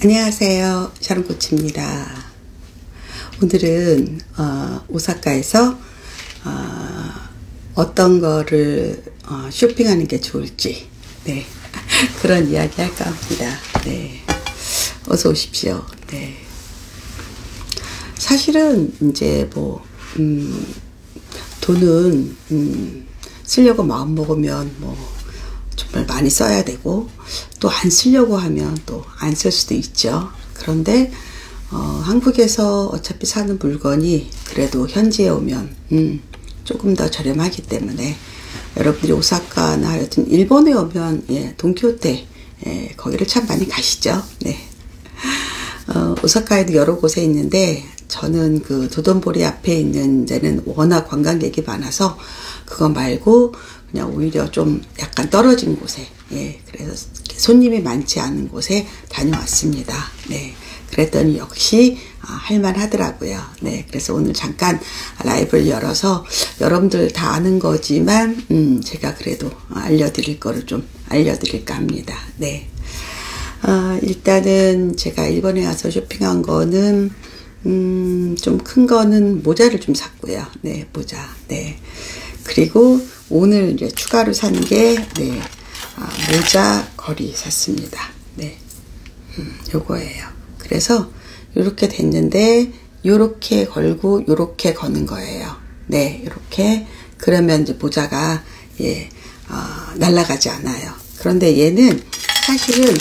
안녕하세요, 샤론코치입니다. 오늘은 오사카에서 어떤 거를 쇼핑하는 게 좋을지 그런 이야기 할까 합니다. 어서 오십시오. 사실은 이제 돈은 쓰려고 마음 먹으면 정말 많이 써야 되고, 또 안 쓰려고 하면 또 안 쓸 수도 있죠. 그런데 한국에서 어차피 사는 물건이 그래도 현지에 오면 조금 더 저렴하기 때문에, 여러분들이 오사카나 하여튼 일본에 오면 돈키호테 거기를 참 많이 가시죠. 오사카에도 여러 곳에 있는데, 저는 그 도톤보리 앞에 있는 데는 워낙 관광객이 많아서 그거 말고 그냥 오히려 좀 약간 떨어진 곳에, 그래서 손님이 많지 않은 곳에 다녀왔습니다. 그랬더니 역시 할만하더라고요. 그래서 오늘 잠깐 라이브를 열어서 여러분들 다 아는 거지만 제가 그래도 알려드릴 거를 좀 알려드릴까 합니다. 일단은 제가 일본에 와서 쇼핑한 거는 좀 큰 거는 모자를 좀 샀고요. 모자. 그리고 오늘 이제 추가로 산 게 모자 거리 샀습니다. 요거예요. 그래서 요렇게 됐는데, 요렇게 걸고 요렇게 거는 거예요. 요렇게. 그러면 이제 모자가 날아가지 않아요. 그런데 얘는 사실은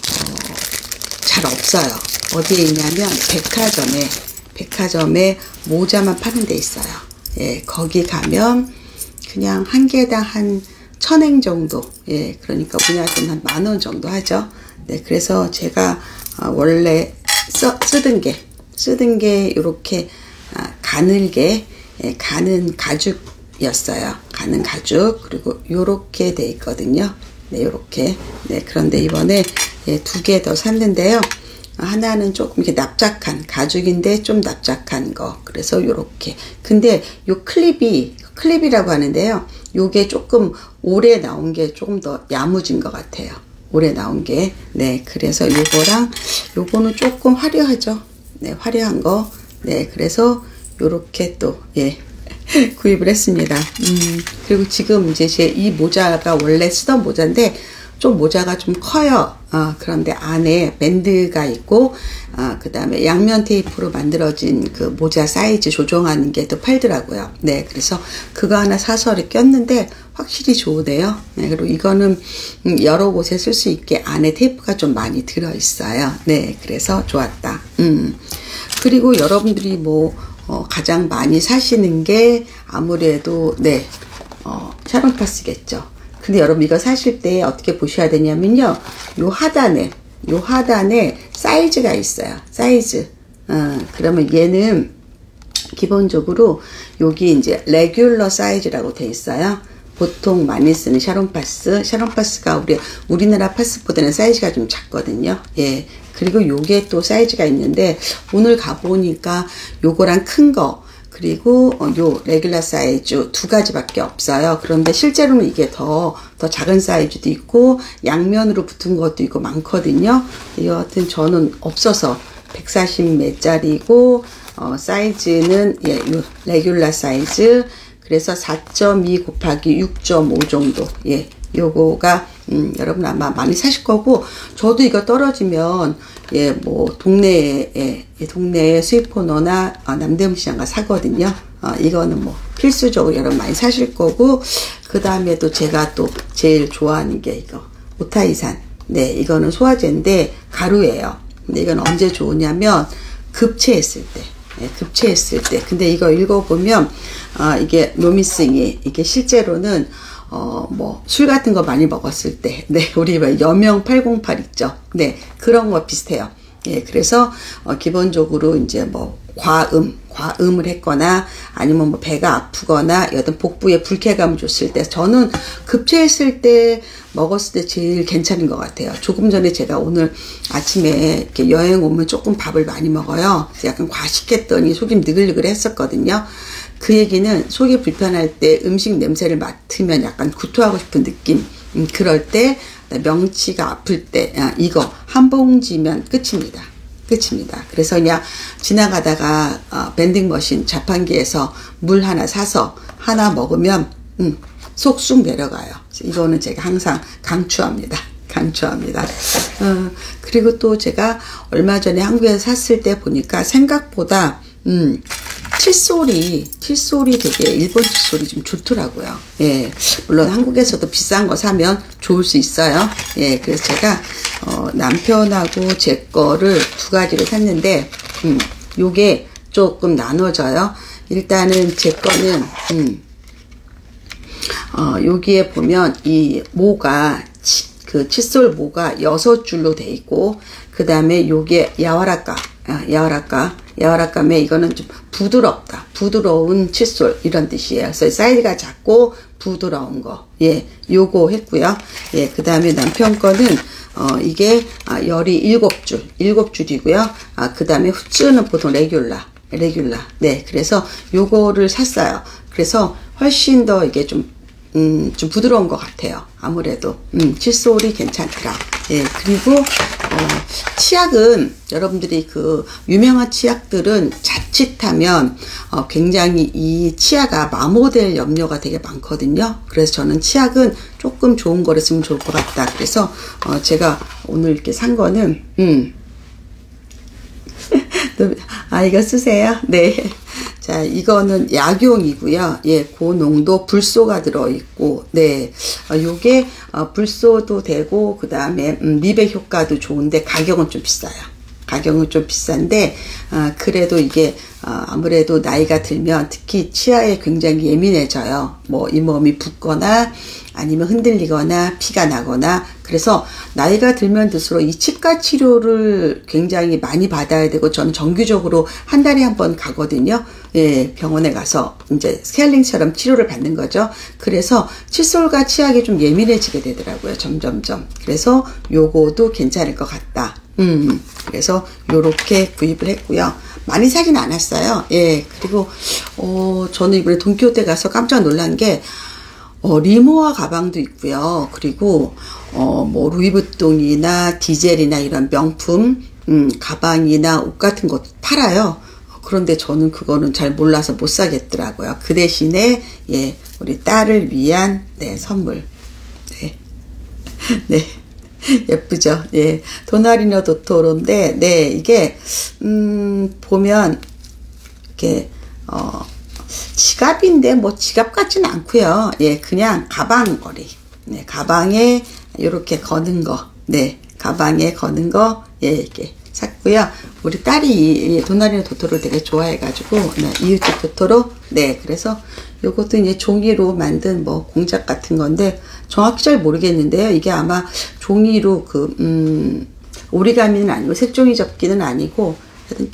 잘 없어요. 어디에 있냐면 백화점에 모자만 파는 데 있어요. 거기 가면 그냥 한 개당 한 1000엔 정도, 그러니까 우리나라 돈 한 10,000원 정도 하죠. 그래서 제가 원래 쓰던 게 이렇게 가늘게 가는 가죽이었어요. 가는 가죽. 그리고 요렇게 돼 있거든요. 요렇게. 그런데 이번에 2개 더 샀는데요. 하나는 조금 이렇게 납작한 가죽인데 좀 납작한 거. 그래서 요렇게. 근데 요 클립이라고 하는데요. 요게 조금 오래 나온 게 조금 더 야무진 것 같아요. 오래 나온 게. 그래서 요거랑 요거는 조금 화려하죠. 화려한 거. 그래서 요렇게 또 구입을 했습니다. 그리고 지금 이제 제 이 모자가 원래 쓰던 모자인데 좀 모자가 좀 커요. 그런데 안에 밴드가 있고, 그 다음에 양면 테이프로 만들어진 그 모자 사이즈 조정하는 게 또 팔더라고요. 그래서 그거 하나 사서 이렇게 꼈는데 확실히 좋으네요. 그리고 이거는 여러 곳에 쓸 수 있게 안에 테이프가 좀 많이 들어있어요. 그래서 좋았다. 그리고 여러분들이 가장 많이 사시는 게 아무래도 샤론파스겠죠. 근데 여러분 이거 사실 때 어떻게 보셔야 되냐면요. 요 하단에 사이즈가 있어요. 사이즈. 그러면 얘는 기본적으로 여기 이제 레귤러 사이즈라고 돼 있어요. 보통 많이 쓰는 샤론파스가 우리나라 파스보다는 사이즈가 좀 작거든요. 그리고 요게 또 사이즈가 있는데, 오늘 가보니까 요거랑 큰 거, 그리고 요 레귤러 사이즈 2가지밖에 없어요. 그런데 실제로는 이게 더 작은 사이즈도 있고 양면으로 붙은 것도 있고 많거든요. 여하튼 저는 없어서 140 몇짜리고, 사이즈는 요 레귤러 사이즈, 그래서 4.2 곱하기 6.5 정도. 요거가 여러분 아마 많이 사실 거고, 저도 이거 떨어지면 동네에 스위포너나 남대문시장 가 사거든요. 이거는 필수적으로 여러분 많이 사실 거고, 그 다음에 또 제가 또 제일 좋아하는 게 이거 오타이산. 이거는 소화제인데 가루예요. 근데 이건 언제 좋으냐면 급체했을 때. 근데 이거 읽어보면 이게 노미싱이 이게 실제로는 술 같은 거 많이 먹었을 때, 우리 여명 808 있죠. 그런 거 비슷해요. 그래서 기본적으로 이제 과음을 했거나 아니면 배가 아프거나 여튼 복부에 불쾌감을 줬을 때, 저는 급체했을 때 먹었을 때 제일 괜찮은 것 같아요. 조금 전에 제가 오늘 아침에 이렇게 여행 오면 조금 밥을 많이 먹어요. 그래서 약간 과식했더니 속이 느글느글 했었거든요. 그 얘기는 속이 불편할 때 음식 냄새를 맡으면 약간 구토하고 싶은 느낌, 그럴 때 명치가 아플 때 이거 한 봉지면 끝입니다. 끝입니다. 그래서 그냥 지나가다가 밴딩 머신 자판기에서 물 하나 사서 하나 먹으면 속 쑥 내려가요. 이거는 제가 항상 강추합니다. 강추합니다. 그리고 또 제가 얼마 전에 한국에서 샀을 때 보니까 생각보다 칫솔이 되게 일본 칫솔이 좀 좋더라고요. 예, 물론 한국에서도 비싼 거 사면 좋을 수 있어요. 예, 그래서 제가 남편하고 제 거를 두 가지를 샀는데 요게 조금 나눠져요. 일단은 제 거는 여기에 보면 이 모가 그 칫솔 모가 6줄로 돼 있고, 그 다음에 요게 야와라까메 이거는 좀 부드럽다, 부드러운 칫솔 이런 뜻이에요. 그래서 사이즈가 작고 부드러운 거, 예, 요거 했고요. 예, 그 다음에 남편 거는 이게 열이 7줄이고요. 그 다음에 후츠는 보통 레귤라. 네, 그래서 요거를 샀어요. 그래서 훨씬 더 이게 좀 부드러운 것 같아요. 아무래도 칫솔이 괜찮더라. 예, 그리고 치약은 여러분들이 그 유명한 치약들은 자칫하면 굉장히 이 치아가 마모될 염려가 되게 많거든요. 그래서 저는 치약은 조금 좋은 거를 쓰면 좋을 것 같다. 그래서 제가 오늘 이렇게 산 거는 이거 쓰세요. 네. 자, 이거는 약용이고요. 예, 고농도 불소가 들어있고, 네. 요게, 불소도 되고, 그 다음에, 미백 효과도 좋은데, 가격은 좀 비싸요. 가격은 좀 비싼데, 그래도 이게, 아무래도 나이가 들면 특히 치아에 굉장히 예민해져요. 뭐, 잇몸이 붓거나, 아니면 흔들리거나, 피가 나거나, 그래서 나이가 들면 들수록 이 치과 치료를 굉장히 많이 받아야 되고, 저는 정기적으로 한 달에 한 번 가거든요. 예, 병원에 가서 이제 스케일링처럼 치료를 받는 거죠. 그래서 칫솔과 치약이 좀 예민해지게 되더라고요. 점점점. 그래서 요거도 괜찮을 것 같다. 그래서 요렇게 구입을 했고요. 많이 사진 않았어요. 예, 그리고 저는 이번에 돈키호테 가서 깜짝 놀란 게 리모아 가방도 있고요. 그리고 뭐 루이비통이나 디젤이나 이런 명품 가방이나 옷 같은 것 팔아요. 그런데 저는 그거는 잘 몰라서 못 사겠더라고요. 그 대신에 예, 우리 딸을 위한 네, 선물. 네. 네. 예쁘죠? 예. 도나리노 도토로인데 네, 이게 보면 이렇게 지갑인데 뭐 지갑 같지는 않고요. 예, 그냥 가방거리. 네, 가방에 이렇게 거는 거. 네, 가방에 거는 거. 예, 이렇게 샀고요. 우리 딸이 도나리노 도토로를 되게 좋아해가지고 네, 이웃집 도토로. 네, 그래서 요것도 이제 종이로 만든 뭐 공작 같은 건데 정확히 잘 모르겠는데요. 이게 아마 종이로 오리가미는 아니고 색종이 접기는 아니고 하여튼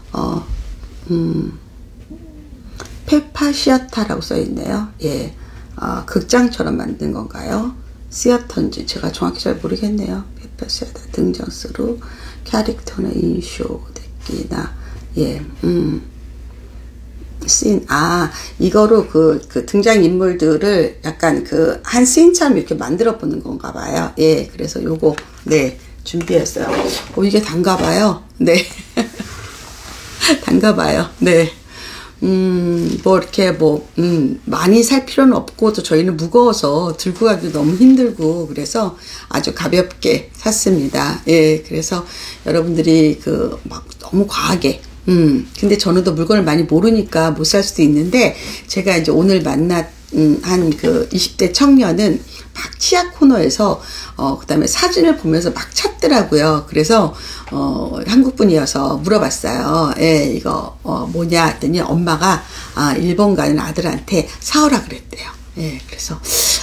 페파시아타라고 써있네요. 예, 극장처럼 만든 건가요? 시어터인지 제가 정확히 잘 모르겠네요. 페파시아타 등장수로 캐릭터나 인쇼 됐기나 예, 씬, 이거로 그 등장인물들을 약간 한 씬처럼 이렇게 만들어 보는 건가 봐요. 예, 그래서 요거, 네, 준비했어요. 이게 단가 봐요. 네. 단가 봐요. 네. 뭐, 이렇게 많이 살 필요는 없고, 또 저희는 무거워서 들고 가기도 너무 힘들고, 그래서 아주 가볍게 샀습니다. 예, 그래서 여러분들이 막 너무 과하게, 근데 저는 또 물건을 많이 모르니까 못 살 수도 있는데, 제가 이제 오늘 만난, 한 20대 청년은 막 치약 코너에서, 그 다음에 사진을 보면서 막 찾더라고요. 그래서, 한국 분이어서 물어봤어요. 예, 이거, 뭐냐 했더니 엄마가, 일본 가는 아들한테 사오라 그랬대요. 예, 그래서,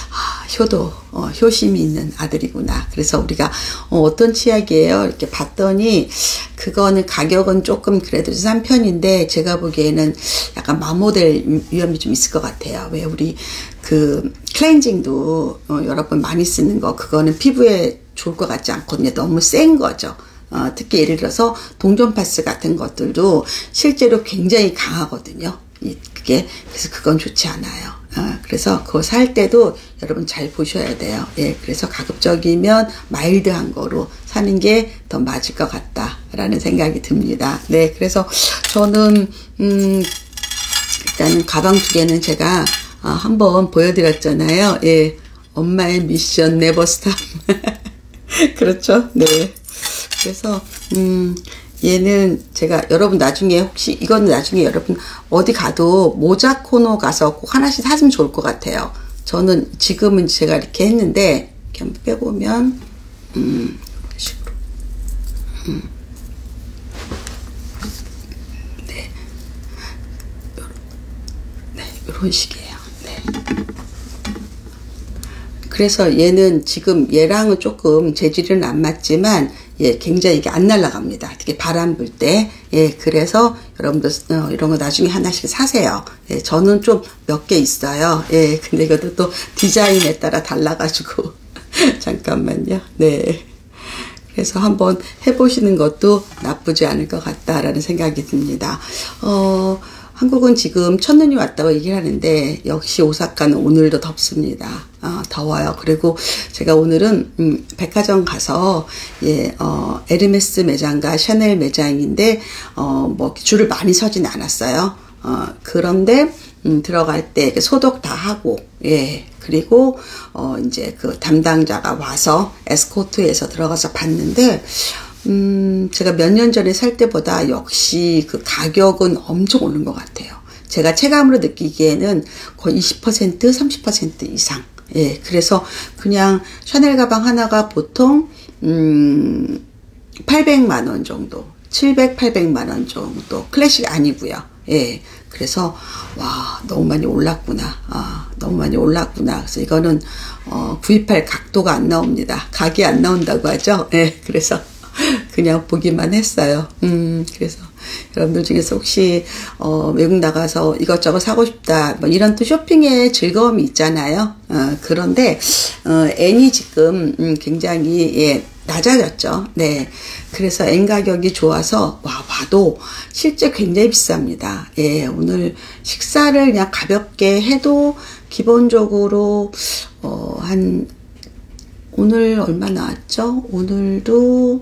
효심이 있는 아들이구나. 그래서 우리가, 어떤 치약이에요? 이렇게 봤더니, 그거는 가격은 조금 그래도 싼 편인데, 제가 보기에는 약간 마모될 위험이 좀 있을 것 같아요. 왜 우리, 클렌징도, 여러 번 많이 쓰는 거, 그거는 피부에 좋을 것 같지 않거든요. 너무 센 거죠. 특히 예를 들어서 동전파스 같은 것들도 실제로 굉장히 강하거든요. 그래서 그건 좋지 않아요. 그래서 그거 살 때도 여러분 잘 보셔야 돼요. 예, 그래서 가급적이면 마일드한 거로 사는 게 더 맞을 것 같다라는 생각이 듭니다. 네, 그래서 저는 일단은 가방 두 개는 제가 한번 보여드렸잖아요. 예, 엄마의 미션 네버 스탑. 그렇죠? 네. 그래서 얘는 제가 여러분 나중에 혹시 이건 나중에 여러분 어디 가도 모자 코너 가서 꼭 하나씩 사시면 좋을 것 같아요. 저는 지금은 제가 이렇게 했는데 이렇게 한번 빼보면 이런 식으로 네. 네, 이런 식이에요. 네. 그래서 얘는 지금 얘랑은 조금 재질은 안 맞지만 예, 굉장히 이게 안 날아갑니다. 특히 바람 불 때. 예, 그래서 여러분들 이런 거 나중에 하나씩 사세요. 예, 저는 좀 몇 개 있어요. 예, 근데 이것도 또 디자인에 따라 달라가지고 잠깐만요. 네. 그래서 한번 해보시는 것도 나쁘지 않을 것 같다라는 생각이 듭니다. 한국은 지금 첫눈이 왔다고 얘기를 하는데 역시 오사카는 오늘도 덥습니다. 더워요. 그리고 제가 오늘은 백화점 가서 예, 에르메스 매장과 샤넬 매장인데 뭐 줄을 많이 서진 않았어요. 그런데 들어갈 때 소독 다 하고 예, 그리고 이제 그 담당자가 와서 에스코트해서 들어가서 봤는데 제가 몇 년 전에 살 때보다 역시 그 가격은 엄청 오른 것 같아요. 제가 체감으로 느끼기에는 거의 20%, 30% 이상. 예, 그래서 그냥 샤넬 가방 하나가 보통 800만 원 정도, 700, 800만 원 정도. 클래식 아니고요. 예, 그래서 와 너무 많이 올랐구나. 너무 많이 올랐구나. 그래서 이거는 구입할 각도가 안 나옵니다. 각이 안 나온다고 하죠. 예, 그래서 그냥 보기만 했어요. 그래서 여러분들 중에서 혹시 외국 나가서 이것저것 사고 싶다 뭐 이런 또 쇼핑의 즐거움이 있잖아요. 그런데 N이 지금 굉장히 예, 낮아졌죠. 네, 그래서 N 가격이 좋아서 봐도 실제 굉장히 비쌉니다. 예, 오늘 식사를 그냥 가볍게 해도 기본적으로 오늘 얼마 나왔죠? 오늘도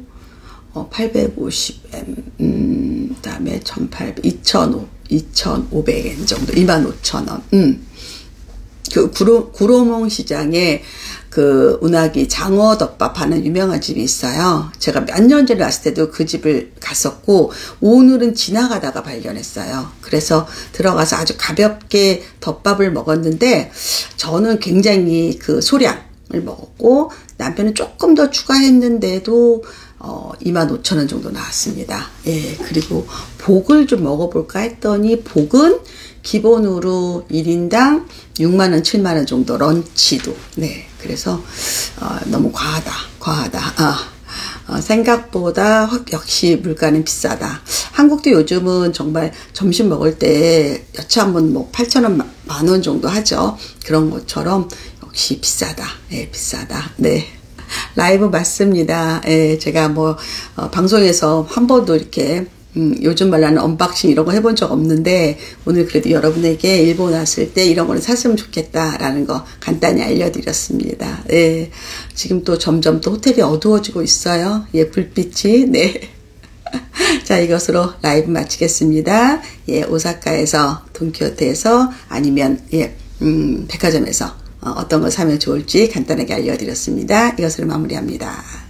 850엔, 그다음에 1,800, 2,500엔 정도, 25,000원. 그 구로몽 시장에 그 운하기 장어덮밥 하는 유명한 집이 있어요. 제가 몇 년 전에 왔을 때도 그 집을 갔었고 오늘은 지나가다가 발견했어요. 그래서 들어가서 아주 가볍게 덮밥을 먹었는데 저는 굉장히 그 소량을 먹었고 남편은 조금 더 추가했는데도 25,000원 정도 나왔습니다. 예, 그리고 복을 좀 먹어볼까 했더니 복은 기본으로 1인당 6만원, 7만원 정도 런치도. 네, 그래서 너무 과하다. 생각보다 역시 물가는 비싸다. 한국도 요즘은 정말 점심 먹을 때 여차 한번 뭐 8,000원, 만원 정도 하죠. 그런 것처럼 역시 비싸다. 예, 비싸다. 네. 라이브 맞습니다. 예, 제가 뭐 방송에서 한 번도 이렇게 요즘 말하는 언박싱 이런 거 해본 적 없는데 오늘 그래도 여러분에게 일본 왔을 때 이런 거는 샀으면 좋겠다라는 거 간단히 알려드렸습니다. 예, 지금 또 점점 또 호텔이 어두워지고 있어요. 예, 불빛이. 네. 자, 이것으로 라이브 마치겠습니다. 예, 오사카에서 돈키호테에서 아니면 예, 백화점에서 어떤 거 사면 좋을지 간단하게 알려드렸습니다. 이것으로 마무리합니다.